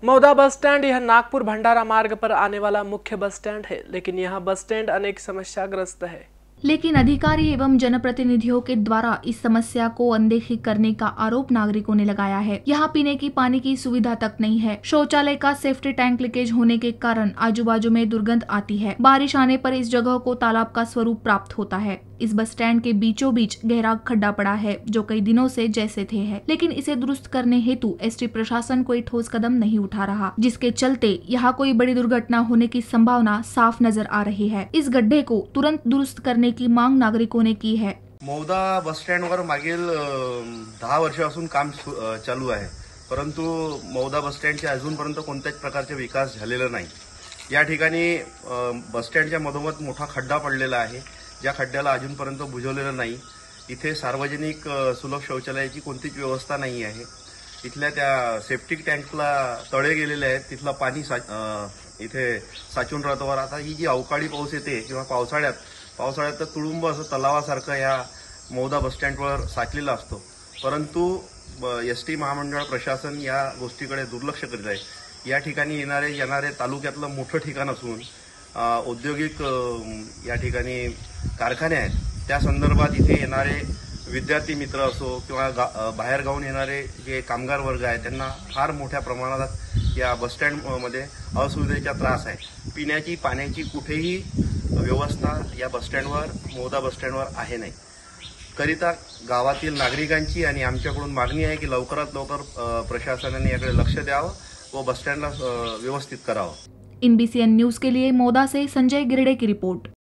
Mauda bus stand यह नागपुर भंडारा मार्ग पर आने वाला मुख्य बस स्टैंड है, लेकिन यह बस स्टैंड अनेक समस्याग्रस्त है। लेकिन अधिकारी एवं जनप्रतिनिधियों के द्वारा इस समस्या को अनदेखी करने का आरोप नागरिकों ने लगाया है। यहाँ पीने की पानी की सुविधा तक नहीं है। शौचालय का सेफ्टी टैंक लीकेज होने के कारण आजू बाजू में दुर्गंध आती है। बारिश आने पर इस जगह को तालाब का स्वरूप प्राप्त होता है। इस बस स्टैंड के बीचों बीच गहरा खड्डा पड़ा है जो कई दिनों से जैसे थे है, लेकिन इसे दुरुस्त करने हेतु एसटी प्रशासन कोई ठोस कदम नहीं उठा रहा, जिसके चलते यहाँ कोई बड़ी दुर्घटना होने की संभावना साफ नजर आ रही है। इस गड्ढे को तुरंत दुरुस्त करने की मांग नागरिकों ने की है। मौदा बस स्टँडवर मागील 10 वर्षापासून काम चालू आहे, परंतु मौदा बस स्टँडचे अजूनपर्यंत कोणत्याच प्रकारचे विकास झालेला नाही। या ठिकाणी बस स्टँडच्या मधोमध मोठा खड्डा पडलेला आहे, ज्या खड्ड्याला अजूनपर्यंत बुजवलेलं नाही। इथे सार्वजनिक सुलभ शौचालयाची कोणतीच व्यवस्था नाही आहे। इथल्या त्या सेप्टिक टँकला तळे गेलेले आहेत, तिथलं पाणी इथे साचून राहतं। आता ही जी अवकाळी पाऊस येते किंवा पावसाळ्यात तर तुडुंब असं तलावासारखं या मौदा बस स्टँडवर साचलेला असतो, परंतु एसटी महामंडळ प्रशासन या गोष्टीकडे दुर्लक्ष करीत आहे। या ठिकाणी येणारे तालुक्यातलं मोठं ठिकाण असून औद्योगिक या ठिकाणी कारखाने आहेत, त्या संदर्भात इथे येणारे विद्यार्थी मित्र असो किंवा बाहेर गावून येणारे जे कामगार वर्ग आहे त्यांना फार मोठ्या प्रमाणात या बस स्टँडमध्ये असुविधेचा त्रास आहे। पिण्याची पाण्याची कुठेही व्यवस्था या बस स्टँडवर मौदा बस स्टँडवर आहे नाही। करिता गावातील नागरिकांची आणि आमच्याकडून मागणी आहे की लवकरात लवकर प्रशासनाने याकडे लक्ष द्यावं व बस स्टँडला व्यवस्थित करावं। INBCN न्यूज के लिए मौदा से संजय गिरडे की रिपोर्ट।